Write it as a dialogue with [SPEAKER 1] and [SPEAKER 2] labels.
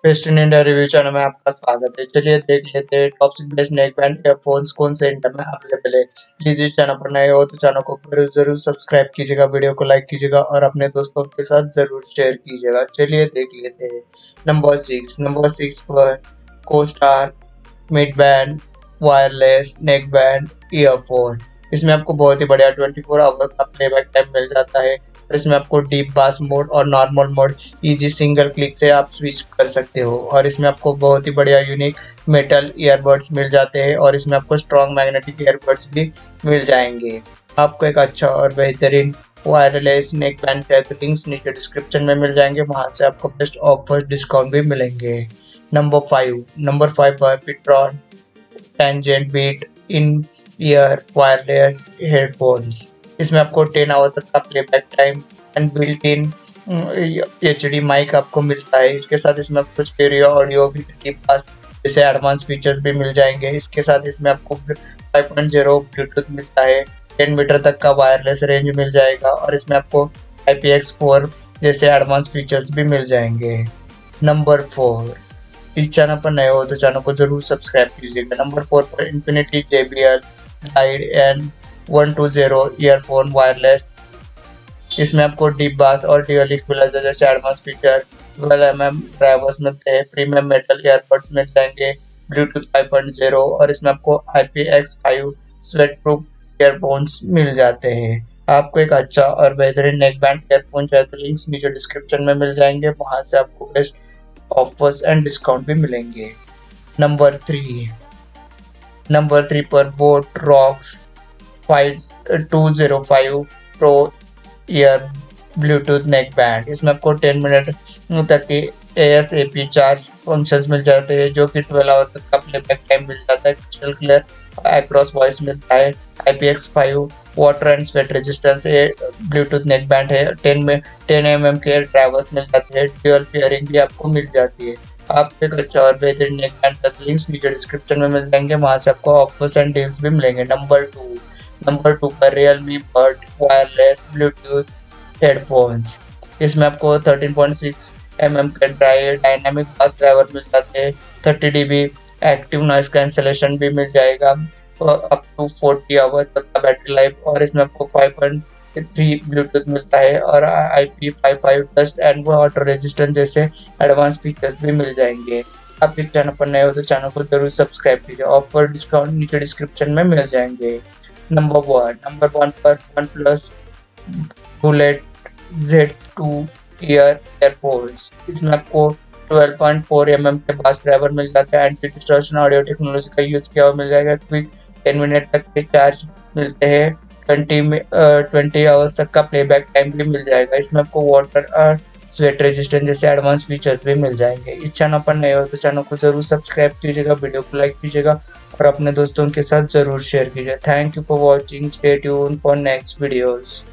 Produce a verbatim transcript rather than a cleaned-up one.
[SPEAKER 1] Best in India review channel में आपका स्वागत है। चलिए देख लेते हैं टॉप से बेस्ट नेक बैंड ईयरफोन्स कौन से इंडिया में अवेलेबल है। प्लीज इस चैनल पर नए हो तो चैनल को जरूर जरूर सब्सक्राइब कीजिएगा, वीडियो को लाइक कीजिएगा और अपने दोस्तों के साथ जरूर शेयर कीजिएगा। चलिए देख लेते हैं। नंबर सिक्स नंबर सिक्स पर Costar mid band wireless neck band earphone. इसमें आपको बहुत ही बढ़िया ट्वेंटी फोर आवर का प्लेबैक टाइम मिल जाता है और इसमें आपको डीप बास मोड और normal mode easy single click से आप स्विच कर सकते हो। और इसमें आपको बहुत ही बढ़िया यूनिक मेटल ईयरबड्स मिल जाते हैं और इसमें आपको स्ट्रॉन्ग मैग्नेटिक ईयरबड्स भी मिल जाएंगे। आपको एक अच्छा और बेहतरीन वायरलेस नेक बैंड के लिंक्स नीचे डिस्क्रिप्शन में मिल जाएंगे, वहां से आपको बेस्ट ऑफर डिस्काउंट भी मिलेंगे। नंबर फाइव नंबर फाइव पर Ptron tangent beat in ear wireless headphones. इसमें आपको टेन आवर तक का playback time and built in H D mic आपको मिलता है। इसके साथ इसमें आपको स्टेरियो ऑडियो भी डीप पास जैसे एडवांस फीचर्स भी मिल जाएंगे। इसके साथ इसमें आपको फाइव पॉइंट ज़ीरो ब्लूटूथ मिलता है, टेन मीटर तक का वायरलेस रेंज मिल जाएगा और इसमें आपको आई पी एक्स फोर जैसे एडवांस फीचर्स भी मिल जाएंगे। नंबर फोर, इस चैनल पर नए हो तो चैनल को जरूर सब्सक्राइब कीजिएगा। नंबर फोर पर Infinity J B L glide and one two zero earphone wireless. इसमें आपको डीप बास और ड्यूअल इक्वलाइजर जैसे advance feature, twelve M M drivers मिलते हैं, प्रीमियम मेटल ईयरबड्स मिल जाएंगे, ब्लूटूथ फाइव पॉइंट ज़ीरो और इसमें आपको I P X five sweat proof earphones मिल जाते हैं। आपको एक अच्छा और बेहतरीन नेक बैंड ईयरफोन चाहिए तो लिंक्स नीचे डिस्क्रिप्शन में मिल जाएंगे, वहां से आपको बेस्ट ऑफर्स एंड डिस्काउंट भी मिलेंगे। नंबर थ्री नंबर थ्री पर boat rockers five two zero five pro ear Bluetooth neck band. इसमें आपको टेन मिनट तक के A S A P charge functions मिल जाते हैं, जो कि ट्वेल्व आवर तक का प्लेबैक टाइम मिल जाता है, क्रिस्टल क्लियर एक्रॉस वॉइस मिलता है, I P X five water and sweat resistance ये ब्लूटूथ नेक बैंड है, टेन में टेन एम एम के ड्राइवर्स मिल जाते हैं, ड्यूअल पेयरिंग भी आपको मिल जाती है। आप एक अच्छा और बेहतरीन नेक बैंड का लिंक्स नीचे डिस्क्रिप्शन में मिल जाएंगे, वहां से आपको ऑफर्स एंड डील्स भी मिलेंगे। नंबर टू नंबर टू पर Realme bud wireless Bluetooth headphones. इसमें आपको thirteen point six M M के ड्राई डायनामिक बास ड्राइवर मिल जाते हैं, thirty D B active noise cancellation भी मिल जाएगा, अप टू फोर्टी आवर तक का बैटरी लाइफ और इसमें आपको फाइव पॉइंट थ्री ब्लूटूथ मिलता है और I P five five dust and water resistance जैसे एडवांस फीचर्स भी मिल जाएंगे। आप इस चैनल पर नए हो तो चैनल को जरूर सब्सक्राइब कीजिए, ऑफर डिस्काउंट नीचे डिस्क्रिप्शन में मिल जाएंगे। नंबर वन नंबर वन पर OnePlus bullet Z two ear airports. इसमें आपको twelve point four M M के बास ड्राइवर मिल जाता है, एंटी डिस्टॉर्शन ऑडियो टेक्नोलॉजी का यूज किया हुआ मिल जाएगा, क्विक टेन मिनट तक के चार्ज मिलते हैं, ट्वेंटी ट्वेंटी आवर्स तक का प्लेबैक टाइम भी मिल जाएगा। इसमें आपको वाटर और स्वेट रेजिस्टेंस जैसे एडवांस फीचर्स भी मिल जाएंगे। इस चैनल पर नए हो तो चैनल को जरूर सब्सक्राइब कीजिएगा, वीडियो को लाइक कीजिएगा और अपने दोस्तों के साथ जरूर शेयर कीजिए। Thank you for watching, stay tuned for next videos.